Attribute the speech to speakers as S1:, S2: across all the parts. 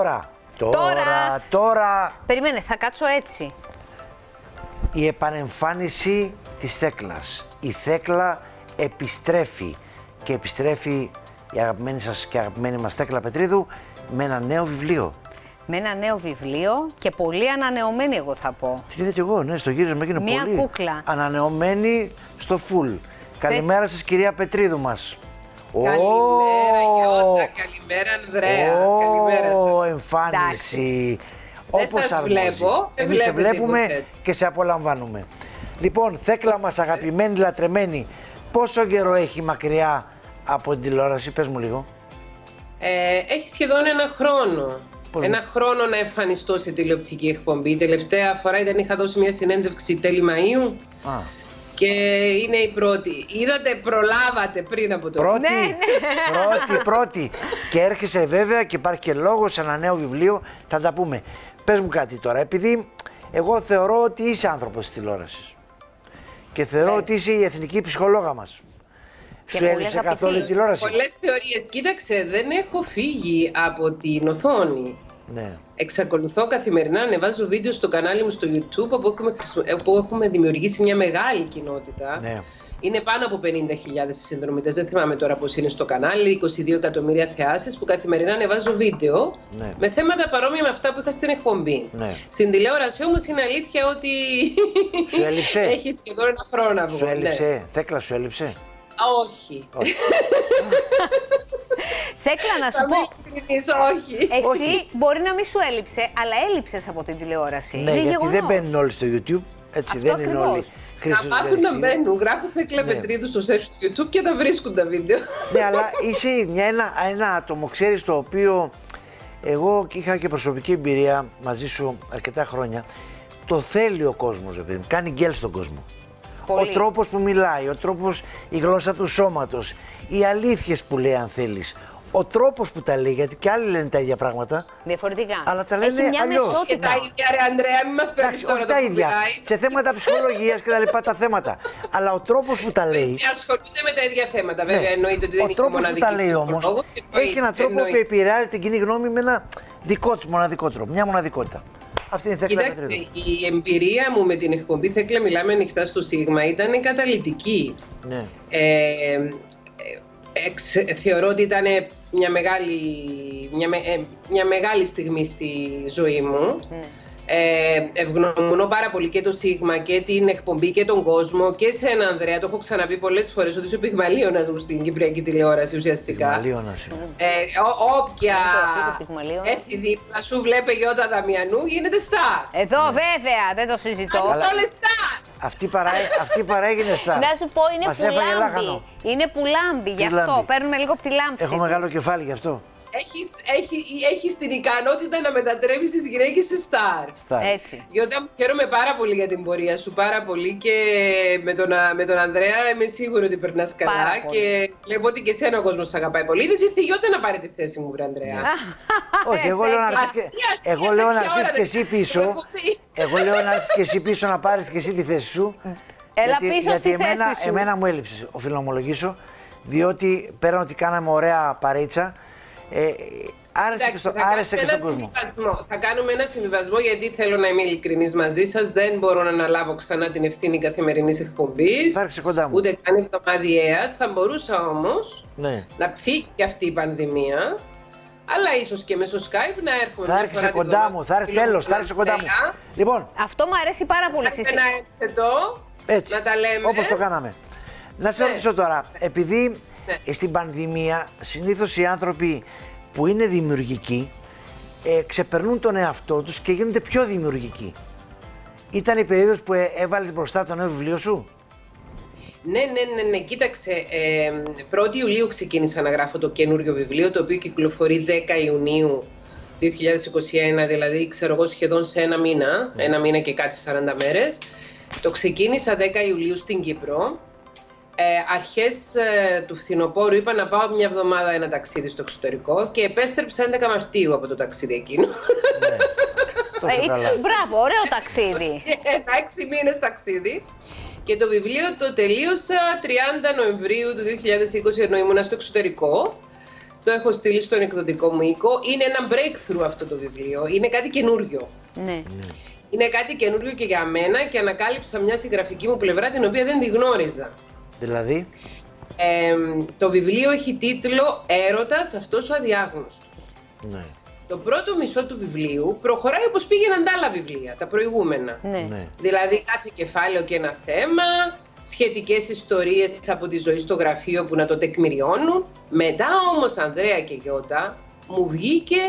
S1: Τώρα.
S2: Περίμενε, θα κάτσω έτσι.
S1: Η επανεμφάνιση της Θέκλας. Η Θέκλα επιστρέφει και επιστρέφει η αγαπημένη σας και αγαπημένη μας Θέκλα Πετρίδου με ένα νέο βιβλίο.
S2: Με ένα νέο βιβλίο και πολύ ανανεωμένη, εγώ θα πω.
S1: Τι είδα κι εγώ, ναι, στο γύρισμα έγινε
S2: Μία
S1: πολύ
S2: κούκλα.
S1: ανανεωμένη στο φουλ. Καλημέρα σας, κυρία Πετρίδου μας.
S3: Καλημέρα Γιώτα, καλημέρα Ανδρέα, καλημέρα σας.
S1: Εμφάνιση.
S3: Δεν σας βλέπω,
S1: Εμείς σε βλέπουμε και σε απολαμβάνουμε. Λοιπόν, Θέκλα μας αγαπημένη, λατρεμένη, πόσο καιρό έχει μακριά από την τηλεόραση, πες μου λίγο.
S3: Έχει σχεδόν ένα χρόνο. Ένα χρόνο να εμφανιστώ σε τηλεοπτική εκπομπή. Τελευταία φορά είχα δώσει μια συνέντευξη τέλη Μαΐου. Και είναι η πρώτη. Είδατε, προλάβατε πριν από το
S1: πρώτη. Πρώτη. Και έρχεσαι βέβαια και υπάρχει και λόγος σε ένα νέο βιβλίο. Θα τα πούμε. Πες μου κάτι τώρα, επειδή εγώ θεωρώ ότι είσαι άνθρωπος της τηλεόρασης. Και θεωρώ ότι είσαι η εθνική ψυχολόγα μας. Σου έλειψε καθόλου η τηλεόραση?
S3: Πολλές θεωρίες. Κοίταξε, δεν έχω φύγει από την οθόνη.
S1: Ναι.
S3: Εξακολουθώ καθημερινά να ανεβάζω βίντεο στο κανάλι μου στο YouTube όπου έχουμε δημιουργήσει μια μεγάλη κοινότητα.
S1: Ναι.
S3: Είναι πάνω από 50.000 συνδρομητές, δεν θυμάμαι τώρα πώς είναι στο κανάλι, 22 εκατομμύρια θεάσεις που καθημερινά ανεβάζω βίντεο με θέματα παρόμοια με αυτά που είχα στην εκπομπή.
S1: Ναι.
S3: Στην τηλεόραση όμως είναι αλήθεια ότι
S1: σου έλειψε?
S3: Έχει σχεδόν ένα χρόνο να βγω.
S1: Σου έλειψε, Θέκλα, σου έλειψε?
S3: Όχι.
S2: Θέκλα, να σου πω.
S3: Όχι.
S2: Εσύ μπορεί να μην σου έλειψε, αλλά έλειψες από την τηλεόραση.
S1: Ναι, γιατί δεν μπαίνουν όλοι στο YouTube. Έτσι,
S2: αυτό
S1: δεν είναι όλοι.
S3: Να μάθουν να μπαίνουν. Γράφω Θέκλα Πετρίδου στο search του YouTube και τα βρίσκουν τα βίντεο.
S1: Ναι, αλλά είσαι ένα άτομο, ξέρεις, το οποίο εγώ είχα και προσωπική εμπειρία μαζί σου αρκετά χρόνια. Το θέλει ο κόσμος, βέβαια. Κάνει γκέλ στον κόσμο. Πολύ. Ο τρόπος που μιλάει, ο τρόπος, η γλώσσα του σώματος, οι αλήθειες που λέει αν θέλεις, ο τρόπος που τα λέει, γιατί και άλλοι λένε τα ίδια πράγματα.
S2: Διαφορετικά.
S1: Αλλά τα λένε αλλιώς.
S3: Και τα ίδια, ρε Ανδρέα, μην μας παίρνεις τώρα
S1: τα ίδια. Σε θέματα ψυχολογίας και τα λοιπά τα θέματα. Αλλά ο τρόπος που τα λέει.
S3: Ασχολούνται με τα ίδια θέματα, βέβαια. Εννοείται ότι δεν είναι μοναδική.
S1: Ο τρόπος που τα λέει όμως έχει έναν τρόπο που επηρεάζει την κοινή γνώμη με ένα δικό του μοναδικό τρόπο. Μια μοναδικότητα. Αυτή είναι η Θέκλα Πετρίδου.
S3: Η εμπειρία μου με την εκπομπή Θέκλα Μιλάμε Ανοιχτά στο Σίγμα ήταν καταλυτική.
S1: Ναι.
S3: Θεωρώ ότι ήταν μια μεγάλη στιγμή στη ζωή μου. Ευγνωμονώ πάρα πολύ και το Σίγμα και την εκπομπή και τον κόσμο και σε έναν Ανδρέα. Το έχω ξαναπεί πολλές φορές ότι είσαι ο πυγμαλίωνας μου στην κυπριακή τηλεόραση ουσιαστικά.
S1: Πυγμαλίωνας.
S3: Όποια έρθει δίπλα σου, βλέπε Γιώτα Δαμιανού, γίνεται στάρ.
S2: Εδώ βέβαια, δεν το συζητώ.
S3: Όλες στάρ.
S1: Αυτή παράγει στάρ.
S2: Να σου πω, είναι πουλάμπι. Είναι πουλάμπι, γι' αυτό παίρνουμε λίγο από τη λάμψη.
S1: Έχω μεγάλο κεφάλι γι' αυτό.
S3: Έχεις την ικανότητα να μετατρέψεις τις γυναίκες σε στάρ.
S2: Έτσι.
S3: Γιώτα, χαίρομαι πάρα πολύ για την πορεία σου, πάρα πολύ, και με τον Ανδρέα είμαι σίγουρη ότι περνάς καλά και βλέπω ότι και εσένα ο κόσμος σ' αγαπάει πολύ. Δεν ήρθε η Γιώτα να πάρει τη θέση μου, βρε Ανδρέα.
S1: Όχι, εγώ λέω να έρθεις και εσύ πίσω. Εγώ λέω να έρθεις και εσύ πίσω να πάρεις και εσύ τη θέση σου.
S2: Έλα πίσω
S1: γιατί
S2: στη θέση σου.
S1: εμένα μου έλειψε, οφείλω να ομολογήσω, διότι πέραν ότι κάναμε ωραία παρέτσα, άρεσε και στον κόσμο.
S3: Θα κάνουμε ένα συμβιβασμό, γιατί θέλω να είμαι ειλικρινής μαζί σας. Δεν μπορώ να αναλάβω ξανά την ευθύνη καθημερινής εκπομπής. Ούτε καν εβδομαδιαίας. Θα μπορούσα όμως να φύγει και αυτή η πανδημία. Αλλά ίσως και μέσω Skype να έρχομαι.
S1: Θα έρχεσαι κοντά μου, θα έρχεσαι κοντά μου. Λοιπόν,
S2: αυτό μου αρέσει πάρα πολύ.
S3: Να έρθετε εδώ, να τα λέμε.
S1: Όπως το κάναμε. Να σε ρωτήσω τώρα, επειδή στην πανδημία συνήθως οι άνθρωποι που είναι δημιουργικοί ξεπερνούν τον εαυτό τους και γίνονται πιο δημιουργικοί. Ήταν η περίοδος που έβαλες μπροστά το νέο βιβλίο σου?
S3: Ναι, κοίταξε, 1η Ιουλίου ξεκίνησα να γράφω το καινούριο βιβλίο, το οποίο κυκλοφορεί 10 Ιουνίου 2021, δηλαδή ξέρω εγώ σχεδόν σε ένα μήνα και κάτι 40 μέρες. Το ξεκίνησα 10 Ιουλίου στην Κύπρο. Αρχές του φθινοπόρου είπα να πάω μια εβδομάδα ένα ταξίδι στο εξωτερικό και επέστρεψα 11 Μαρτίου από το ταξίδι εκείνο.
S2: Μπράβο, ωραίο ταξίδι.
S3: 6 μήνες ταξίδι. Και το βιβλίο το τελείωσα 30 Νοεμβρίου του 2020, ενώ ήμουνα στο εξωτερικό. Το έχω στείλει στον εκδοτικό μου οίκο. Είναι ένα breakthrough αυτό το βιβλίο. Είναι κάτι καινούριο.
S2: Ναι.
S3: Είναι κάτι καινούριο και για μένα και ανακάλυψα μια συγγραφική μου πλευρά την οποία δεν τη γνώριζα.
S1: Δηλαδή?
S3: Το βιβλίο έχει τίτλο «Έρωτας αυτός ο αδιάγνωστος».
S1: Ναι.
S3: Το πρώτο μισό του βιβλίου προχωράει όπως πήγαιναν τα άλλα βιβλία, τα προηγούμενα.
S2: Ναι.
S3: Δηλαδή κάθε κεφάλαιο και ένα θέμα, σχετικές ιστορίες από τη ζωή στο γραφείο που να το τεκμηριώνουν. Μετά όμως, Ανδρέα και Γιώτα, μου βγήκε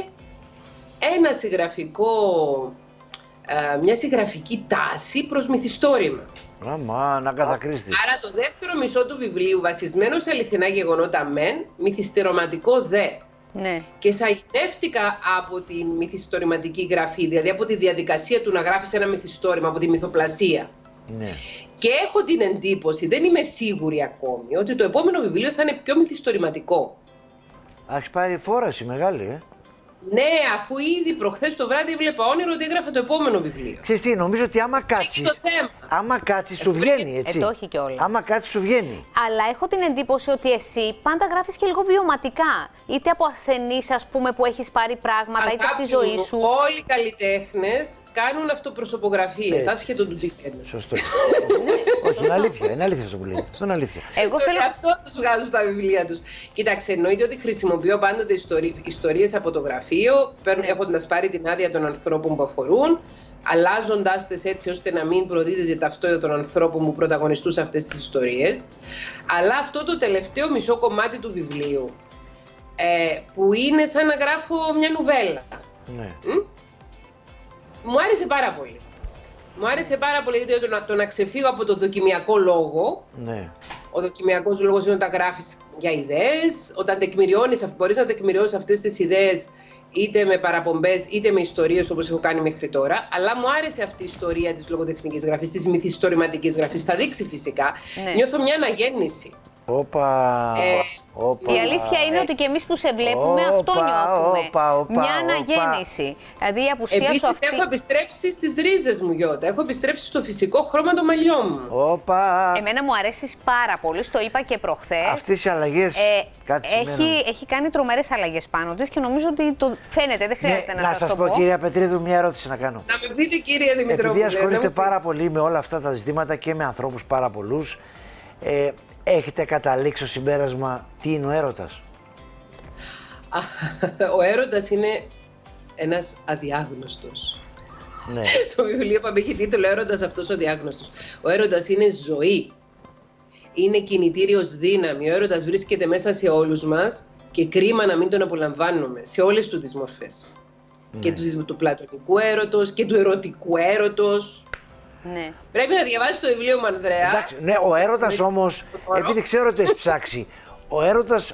S3: μια συγγραφική τάση προς μυθιστόρημα.
S1: Να κατακρίστη.
S3: Άρα το δεύτερο μισό του βιβλίου, βασισμένο σε αληθινά γεγονότα μεν, μυθιστορηματικό δε.
S2: Ναι.
S3: Και σαγηνεύτηκα από την μυθιστορηματική γραφή, δηλαδή από τη διαδικασία του να γράφεις ένα μυθιστόρημα, από τη μυθοπλασία.
S1: Ναι.
S3: Και έχω την εντύπωση, δεν είμαι σίγουρη ακόμη, ότι το επόμενο βιβλίο θα είναι πιο μυθιστορηματικό.
S1: Έχει πάρει φόραση μεγάλη,
S3: Ναι, αφού ήδη προχθές το βράδυ έβλεπα όνειρο ότι έγραφα το επόμενο βιβλίο.
S1: Ξέρεις τι, νομίζω ότι άμα κάτσεις σου βγαίνει, έτσι.
S2: Το έχει κιόλας.
S1: Άμα κάτσεις σου βγαίνει.
S2: Αλλά έχω την εντύπωση ότι εσύ πάντα γράφεις και λίγο βιωματικά. Είτε από ασθενείς, ας πούμε, που έχεις πάρει πράγματα, είτε από τη ζωή σου.
S3: Όλοι οι καλλιτέχνες κάνουν αυτοπροσωπογραφίες, άσχετο του τι λένε.
S1: Σωστό. Όχι, είναι αλήθεια. Είναι αλήθεια αυτό που λέει. Αυτό είναι αλήθεια.
S2: Εγώ θέλω...
S3: Αυτό τους βγάζουν στα βιβλία τους. Κοίταξε, εννοείται ότι χρησιμοποιώ πάντοτε ιστορίες από το γραφείο, έχοντας πάρει την άδεια των ανθρώπων που αφορούν, αλλάζοντάς τες έτσι ώστε να μην προδίδεται ταυτότητα των ανθρώπων που πρωταγωνιστούν σε αυτές τις ιστορίες. Αλλά αυτό το τελευταίο μισό κομμάτι του βιβλίου, που είναι σαν να γράφω μια νουβέλα,
S1: Ναι.
S3: μου άρεσε πάρα πολύ. Μου άρεσε πάρα πολύ γιατί το να ξεφύγω από το δοκιμιακό λόγο.
S1: Ναι.
S3: Ο δοκιμιακός λόγος είναι όταν γράφεις για ιδέες, όταν μπορείς να τεκμηριώσεις αυτές τις ιδέες είτε με παραπομπές είτε με ιστορίες όπως έχω κάνει μέχρι τώρα. Αλλά μου άρεσε αυτή η ιστορία της λογοτεχνικής γραφής, της μυθιστορηματικής γραφής. Θα δείξει φυσικά. Ναι. Νιώθω μια αναγέννηση.
S2: Η αλήθεια είναι ότι και εμείς που σε βλέπουμε αυτό νιώθουμε. Μια αναγέννηση. Δηλαδή η απουσία
S3: επίσης,
S2: σου αυτή...
S3: έχω επιστρέψει στις ρίζες μου, Γιώτα. Έχω επιστρέψει στο φυσικό χρώμα των μαλλιών μου.
S2: Εμένα μου αρέσεις πάρα πολύ, το είπα και προχθές.
S1: Αυτές οι αλλαγές
S2: έχει κάνει τρομερές αλλαγές πάνω της και νομίζω ότι το φαίνεται, δεν χρειάζεται να σας το πω.
S1: Να σας πω, κυρία Πετρίδου, μια ερώτηση να κάνω.
S3: Να με πείτε, κυρία Δημητρόπουλε.
S1: Επειδή ασχολείστε πάρα πολύ με όλα αυτά τα ζητήματα και με ανθρώπους πάρα πολλούς, έχετε καταλήξει στο συμπέρασμα τι είναι ο έρωτας?
S3: Ο έρωτας είναι ένας αδιάγνωστος.
S1: Ναι.
S3: Το βιβλίο που έχει τίτλο «Έρωτας αυτός ο αδιάγνωστος». Ο έρωτας είναι ζωή. Είναι κινητήριος δύναμη. Ο έρωτας βρίσκεται μέσα σε όλους μας και κρίμα να μην τον απολαμβάνουμε σε όλες του τις μορφές. Ναι. Και του πλατωνικού έρωτος και του ερωτικού έρωτος.
S2: Ναι.
S3: Πρέπει να διαβάσεις το βιβλίο μου, Ανδρέα.
S1: Εντάξει, ναι, ο έρωτας όμως, επειδή ξέρω ότι έχεις ψάξει, ο έρωτας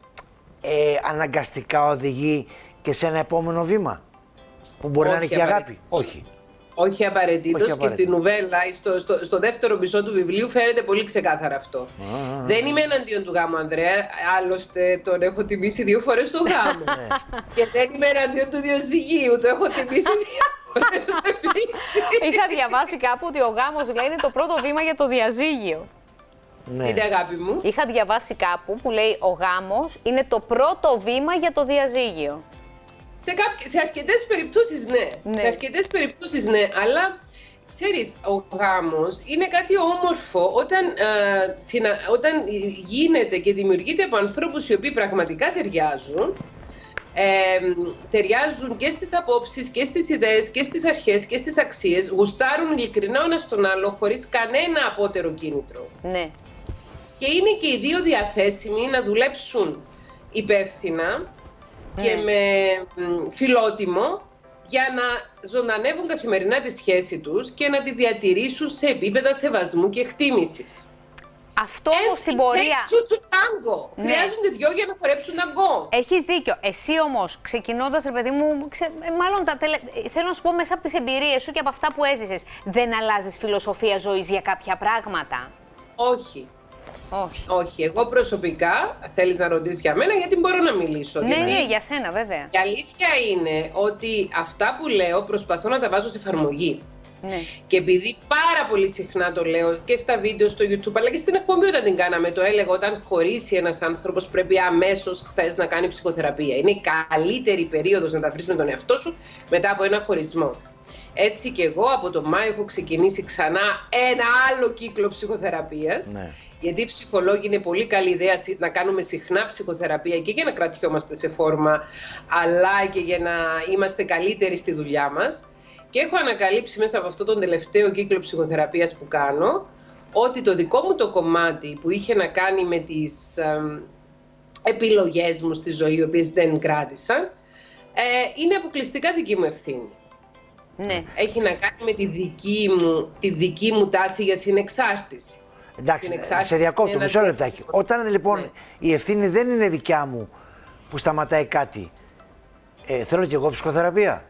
S1: αναγκαστικά οδηγεί και σε ένα επόμενο βήμα που μπορεί να είναι και η αγάπη. Όχι.
S3: Όχι απαραίτητος, και στη νουβέλα, στο δεύτερο μισό του βιβλίου φαίνεται πολύ ξεκάθαρα αυτό. Δεν είμαι εναντίον του γάμου, Ανδρέα, άλλωστε τον έχω τιμήσει 2 φορές στο γάμο. Και δεν είμαι εναντίον του διαζυγίου, το έχω τιμήσει 2 φορές επίσης.
S2: Είχα διαβάσει κάπου ότι ο γάμος λέει είναι το πρώτο βήμα για το διαζύγιο.
S3: Ναι. Είναι αγάπη μου.
S2: Είχα διαβάσει κάπου που λέει ο γάμος είναι το πρώτο βήμα για το διαζύγιο.
S3: Σε αρκετές περιπτώσεις ναι. Σε αρκετές περιπτώσεις ναι, αλλά ξέρεις, ο γάμος είναι κάτι όμορφο όταν γίνεται και δημιουργείται από ανθρώπους οι οποίοι πραγματικά ταιριάζουν. Ταιριάζουν και στις απόψεις και στις ιδέες και στις αρχές και στις αξίες, γουστάρουν ειλικρινά ο ένας τον άλλο χωρίς κανένα απότερο κίνητρο.
S2: Ναι.
S3: Και είναι και οι δύο διαθέσιμοι να δουλέψουν υπεύθυνα και με φιλότιμο για να ζωντανεύουν καθημερινά τη σχέση τους και να τη διατηρήσουν σε επίπεδα σεβασμού και εκτίμησης.
S2: Αυτό όμως στην πορεία.
S3: Τσουτσουτσάγκο. Ναι. Χρειάζονται 2 για να χορέψουν αγκό.
S2: Έχεις δίκιο. Εσύ όμως, ξεκινώντας, ρε παιδί μου, μάλλον θέλω να σου πω μέσα από τις εμπειρίες σου και από αυτά που έζησες, δεν αλλάζεις φιλοσοφία ζωής για κάποια πράγματα?
S3: Όχι.
S2: Όχι.
S3: Όχι. Εγώ προσωπικά, θέλεις να ρωτήσεις για μένα, γιατί μπορώ να μιλήσω.
S2: Ναι, γιατί... ναι, για σένα βέβαια.
S3: Η αλήθεια είναι ότι αυτά που λέω προσπαθώ να τα βάζω σε εφαρμογή.
S2: Ναι.
S3: Και επειδή πάρα πολύ συχνά το λέω και στα βίντεο στο YouTube, αλλά και στην εκπομπή όταν την κάναμε, το έλεγα, όταν χωρίσει ένας άνθρωπος πρέπει αμέσως χθες να κάνει ψυχοθεραπεία. Είναι η καλύτερη περίοδος να τα βρεις με τον εαυτό σου μετά από ένα χωρισμό. Έτσι και εγώ από τον Μάιο έχω ξεκινήσει ξανά ένα άλλο κύκλο ψυχοθεραπείας. Ναι. Γιατί οι ψυχολόγοι είναι πολύ καλή ιδέα να κάνουμε συχνά ψυχοθεραπεία και για να κρατιόμαστε σε φόρμα, αλλά και για να είμαστε καλύτεροι στη δουλειά μας. Και έχω ανακαλύψει μέσα από αυτό τον τελευταίο κύκλο ψυχοθεραπείας που κάνω, ότι το δικό μου το κομμάτι που είχε να κάνει με τις επιλογές μου στη ζωή, οι οποίες δεν κράτησαν, είναι αποκλειστικά δική μου ευθύνη.
S2: Ναι. Έχει
S3: να κάνει με τη δική μου τάση για συνεξάρτηση.
S1: Εντάξει, σε διακόπτω μισό λεπτάκι. Όταν λοιπόν η ευθύνη δεν είναι δικιά μου που σταματάει κάτι, θέλω κι εγώ ψυχοθεραπεία.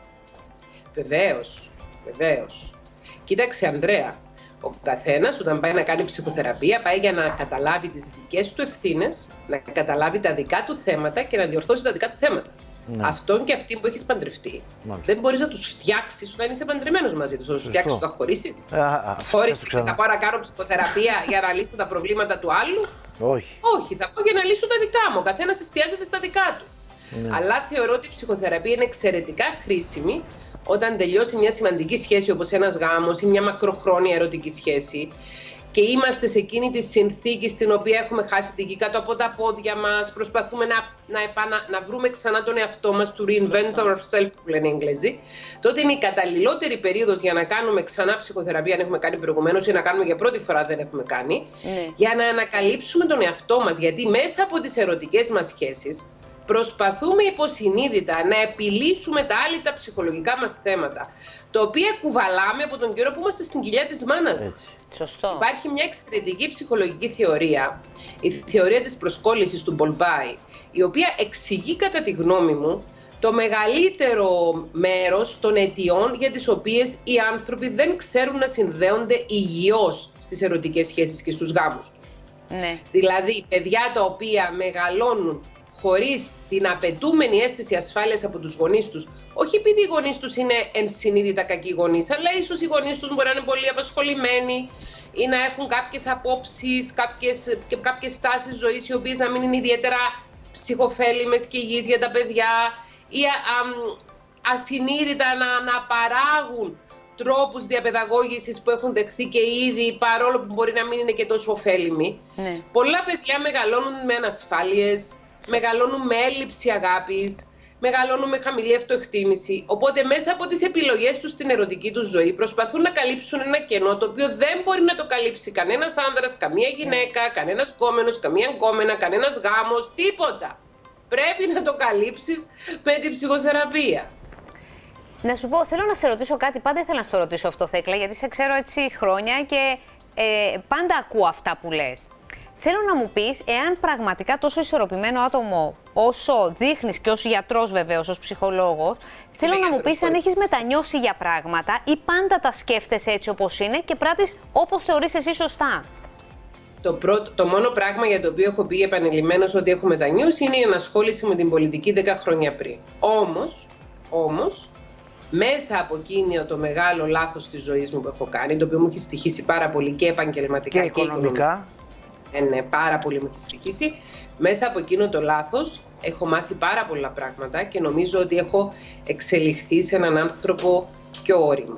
S3: Βεβαίως, βεβαίως. Κοίταξε Ανδρέα, ο καθένας όταν πάει να κάνει ψυχοθεραπεία πάει για να καταλάβει τις δικές του ευθύνες, να καταλάβει τα δικά του θέματα και να διορθώσει τα δικά του θέματα. Ναι. Αυτόν και αυτή που έχεις παντρευτεί. Μάλιστα. Δεν μπορείς να τους φτιάξεις όταν είσαι παντρεμένος μαζί τους. Θα τους φτιάξεις όταν χωρίσεις. Χωρίς θα πάω να κάνω ψυχοθεραπεία για να λύσω τα προβλήματα του άλλου.
S1: Όχι.
S3: Όχι, θα πάω για να λύσω τα δικά μου. Ο καθένας εστιάζεται στα δικά του. Ναι. Αλλά θεωρώ ότι η ψυχοθεραπεία είναι εξαιρετικά χρήσιμη όταν τελειώσει μια σημαντική σχέση όπως ένας γάμος ή μια μακροχρόνια ερωτική σχέση και είμαστε σε εκείνη τη συνθήκη στην οποία έχουμε χάσει την γη κάτω από τα πόδια μας, προσπαθούμε να βρούμε ξανά τον εαυτό μας, to reinvent ourselves που λένε οι Εγγλέζοι, τότε είναι η καταλληλότερη περίοδος για να κάνουμε ξανά ψυχοθεραπεία, αν έχουμε κάνει προηγουμένως ή να κάνουμε για πρώτη φορά δεν έχουμε κάνει, για να ανακαλύψουμε τον εαυτό μας, γιατί μέσα από τις ερωτικές μας σχέσεις προσπαθούμε υποσυνείδητα να επιλύσουμε τα άλλη τα ψυχολογικά μας θέματα, τα οποία κουβαλάμε από τον καιρό που είμαστε στην κοιλιά της μάνας.
S2: Σωστό.
S3: Υπάρχει μια εξαιρετική ψυχολογική θεωρία, η θεωρία της προσκόλλησης του Μπολμπάι, η οποία εξηγεί κατά τη γνώμη μου το μεγαλύτερο μέρος των αιτιών για τις οποίες οι άνθρωποι δεν ξέρουν να συνδέονται υγιώς στις ερωτικές σχέσεις και στους γάμους τους.
S2: Ναι.
S3: Δηλαδή, παιδιά τα οποία μεγαλώνουν χωρίς την απαιτούμενη αίσθηση ασφάλειας από τους γονείς τους, όχι επειδή οι γονείς τους είναι ενσυνείδητα κακοί γονείς, αλλά ίσως οι γονείς τους μπορεί να είναι πολύ απασχολημένοι ή να έχουν κάποιες απόψεις, κάποιες στάσεις ζωής οι οποίες να μην είναι ιδιαίτερα ψυχοφέλιμες και υγιείς για τα παιδιά ή ασυνείδητα να παράγουν τρόπους διαπαιδαγώγησης που έχουν δεχθεί και ήδη, παρόλο που μπορεί να μην είναι και τόσο ωφέλιμοι. Ναι. Πολλά παιδιά μεγαλώνουν με ανασφάλειες, μεγαλώνουν με έλλειψη αγάπης, μεγαλώνουν με χαμηλή αυτοεκτίμηση. Οπότε μέσα από τις επιλογές τους στην ερωτική τους ζωή προσπαθούν να καλύψουν ένα κενό το οποίο δεν μπορεί να το καλύψει κανένας άνδρας, καμία γυναίκα, κανένας γκόμενος, καμία γκόμενα, κανένας γάμος, τίποτα. Πρέπει να το καλύψεις με την ψυχοθεραπεία.
S2: Να σου πω, θέλω να σε ρωτήσω κάτι. Πάντα ήθελα να στο ρωτήσω αυτό, Θέκλα, γιατί σε ξέρω έτσι χρόνια και πάντα ακούω αυτά που λες. Θέλω να μου πεις, εάν πραγματικά τόσο ισορροπημένο άτομο όσο δείχνεις και ως γιατρός βεβαίως, ως ψυχολόγος, θέλω να μου πεις αν έχεις μετανιώσει για πράγματα ή πάντα τα σκέφτεσαι έτσι όπως είναι και πράττεις όπως θεωρείς εσύ σωστά.
S3: Το μόνο πράγμα για το οποίο έχω πει επανειλημμένως ότι έχω μετανιώσει είναι η ενασχόληση με την πολιτική 10 χρόνια πριν. Όμως, μέσα από εκείνο το μεγάλο λάθος της ζωής μου που έχω κάνει, το οποίο μου έχει στοιχήσει πάρα πολύ και επαγγελματικά
S1: και οικονομικά.
S3: Ναι, πάρα πολύ μου έχει στοιχήσει. Μέσα από εκείνο το λάθος έχω μάθει πάρα πολλά πράγματα και νομίζω ότι έχω εξελιχθεί σε έναν άνθρωπο πιο όριμο.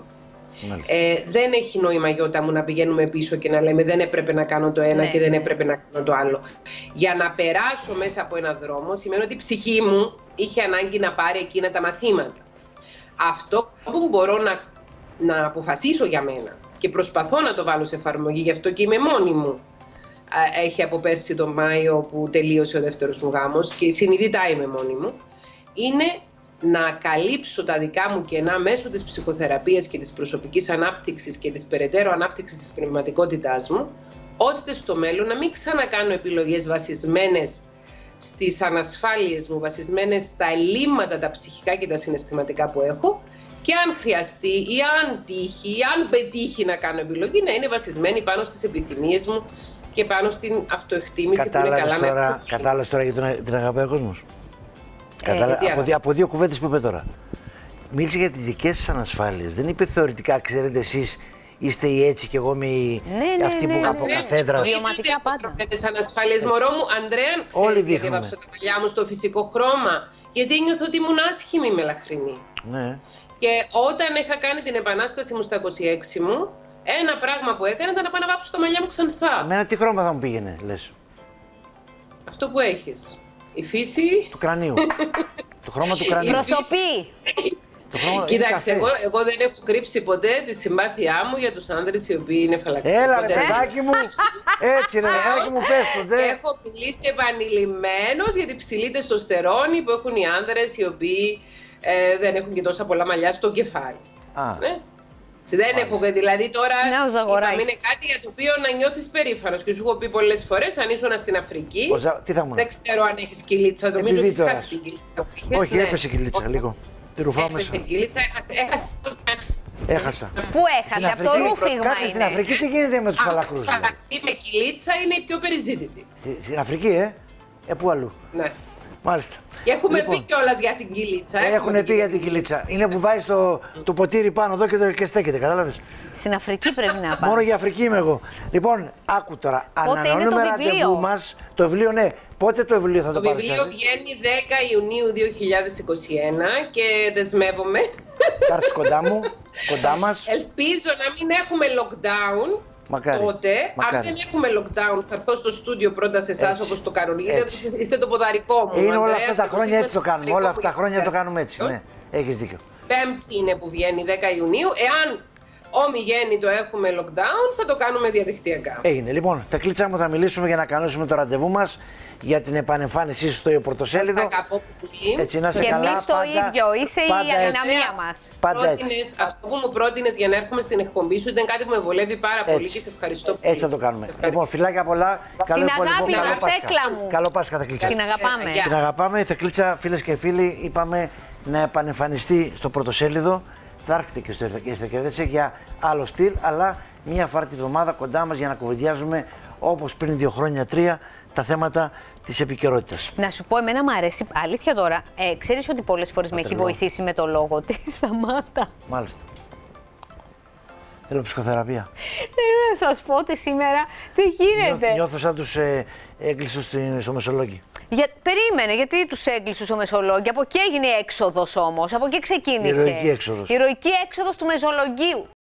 S3: Δεν έχει νόημα, Γιώτα μου, να πηγαίνουμε πίσω και να λέμε δεν έπρεπε να κάνω το ένα και δεν έπρεπε να κάνω το άλλο. Για να περάσω μέσα από έναν δρόμο σημαίνει ότι η ψυχή μου είχε ανάγκη να πάρει εκείνα τα μαθήματα. Αυτό που μπορώ να αποφασίσω για μένα και προσπαθώ να το βάλω σε εφαρμογή, γι' αυτό και είμαι μόνη μου, έχει από πέρσι τον Μάιο που τελείωσε ο δεύτερος μου γάμος και συνειδητά είμαι μόνη μου, είναι να καλύψω τα δικά μου κενά μέσω της ψυχοθεραπείας και της προσωπικής ανάπτυξης και της περαιτέρω ανάπτυξης της πνευματικότητάς μου, ώστε στο μέλλον να μην ξανακάνω επιλογές βασισμένες στις ανασφάλειες μου, βασισμένες στα ελλείμματα τα ψυχικά και τα συναισθηματικά που έχω και αν χρειαστεί ή αν τύχει ή αν πετύχει να κάνω επιλογή, να είναι βασισμένη πάνω στις επιθυμίες μου και πάνω στην αυτοεκτίμηση που είναι καλά.
S1: Κατάλαβες τώρα γιατί την αγαπάει ο κόσμος. Από δύο κουβέντες που είπε τώρα. μίλησε για τις δικές σας ανασφάλειες. Δεν είπε θεωρητικά, ξέρετε εσείς είστε οι έτσι και εγώ είμαι η... αυτή που από καθέδρα.
S2: Βιωματικά πάντα.
S3: Τις ανασφάλειες, μωρό μου, Ανδρέα, ξέρεις γιατί έβαψα τα μαλλιά μου στο φυσικό χρώμα. Γιατί ένιωθω ότι ήμουν άσχημη με λαχρινή.
S1: Ναι.
S3: Και όταν είχα κάνει την επανάσταση μου στα 26 μου, ένα πράγμα που έκανα ήταν να πάω να βάψω τα μαλλιά μου ξανθά.
S1: Εμένα τι χρώμα θα μου πήγαινε, λες?
S3: Αυτό που έχεις. Η φύση.
S1: Του κρανίου. Το χρώμα του κρανίου.
S2: Προσωπή.
S3: Κοίταξε, εγώ δεν έχω κρύψει ποτέ τη συμπάθειά μου για τους άνδρες οι οποίοι είναι φαλακροί.
S1: Έλα ρε παιδάκι μου, έτσι ρε παιδάκι μου, πες το.
S3: Έχω μιλήσει επανειλημμένως για τη ψηλή τεστοστερόνη που έχουν οι άνδρες οι οποίοι δεν έχουν και τόσα πολλά μαλλιά στο κεφάλι. Ναι. Δεν έχω, δηλαδή τώρα είναι κάτι για το οποίο να νιώθεις περήφανος και σου έχω πει πολλές φορές αν ήσουν στην Αφρική. Δεν ξέρω αν έχεις κυλίτσα, νομίζω ότι έχεις την κυλίτσα.
S1: Όχι, έπεσε κυλίτσα λίγο. Τη ρουφάω μέσα. Έχασα.
S2: Πού έχασε, από το ρούφιγμα.
S1: Κάτσε στην Αφρική, τι γίνεται με τους φαλακρούς?
S3: Με κυλίτσα είναι η πιο περιζήτητη.
S1: Στην Αφρική, πού αλλού?
S3: Ναι.
S1: Μάλιστα.
S3: Και έχουμε πει κιόλας για την κυλίτσα.
S1: Έχουν πει για την κυλίτσα. Είναι που βάζει το ποτήρι πάνω εδώ και στέκεται, κατάλαβες.
S2: Στην Αφρική πρέπει να πάει.
S1: Μόνο για Αφρική είμαι εγώ. Λοιπόν, άκου τώρα. Ανανεώνουμε ραντεβού μας. Το βιβλίο, ναι. Πότε το βιβλίο θα το πάρεις?
S3: Το βιβλίο βγαίνει 10 Ιουνίου 2021 και δεσμεύομαι.
S1: Θα έρθει κοντά μας.
S3: Ελπίζω να μην έχουμε lockdown.
S1: Μακάρι.
S3: Τότε, αν δεν έχουμε lockdown, θα έρθω στο στούντιο πρώτα σε εσάς όπως το κάνουν. Είστε το ποδαρικό μου.
S1: Είναι όλα αυτά τα χρόνια έτσι το κάνουμε. Όλα αυτά τα χρόνια το κάνουμε έτσι. Ναι, έχεις δίκιο.
S3: Πέμπτη είναι που βγαίνει 10 Ιουνίου. Εάν ομιγέννητο έχουμε lockdown, θα το κάνουμε διαδικτυακά.
S1: Έγινε. Λοιπόν, θα κλείτσαμε, θα μιλήσουμε για να κανονίσουμε το ραντεβού μας για την επανεμφάνισή σου στο πρωτοσέλιδο.
S3: Αγαπώ πολύ.
S1: Έτσι, να είσαι
S2: και
S1: καλά.
S2: εμείς το ίδιο. Είσαι η αδυναμία μας.
S1: Πάντα έτσι.
S3: Αυτό που μου πρότεινες για να έρχομαι στην εκπομπή σου ήταν κάτι που με βολεύει πάρα πολύ και σε ευχαριστώ πολύ.
S1: Έτσι θα το κάνουμε. Λοιπόν, φιλάκια πολλά. Καλό υπόλοιπο.
S2: Καλό Πάσχα.
S1: Καλό Πάσχα θα κλείτσα.
S2: Την αγαπάμε.
S1: Την αγαπάμε. Θα κλείτσα, φίλες και φίλοι. Είπαμε να επανεμφανιστεί στο πρωτοσέλιδο. Θα έρχεται και στο Ήρθε για άλλο στυλ, αλλά μία φορά τη βδομάδα κοντά μας για να κουβεντιάζουμε όπως πριν 2 χρόνια, 3 τα θέματα της επικαιρότητας.
S2: Να σου πω, εμένα μου αρέσει, αλήθεια τώρα, ξέρεις ότι πολλές φορές με έχει βοηθήσει με το λόγο της, Σταμάτα.
S1: Μάλιστα. Θέλω ψυχοθεραπεία.
S2: Θέλω να σας πω ότι σήμερα δεν γίνεται.
S1: Νιώθω σαν τους έγκλεισους στο Μεσολόγγι.
S2: Περίμενε, γιατί τους έγκλεισους στο Μεσολόγγι, από εκεί έγινε η έξοδος όμως, από εκεί ξεκίνησε.
S1: Η ηρωική έξοδος.
S2: Η ηρωική έξοδος του Μεσολογγίου.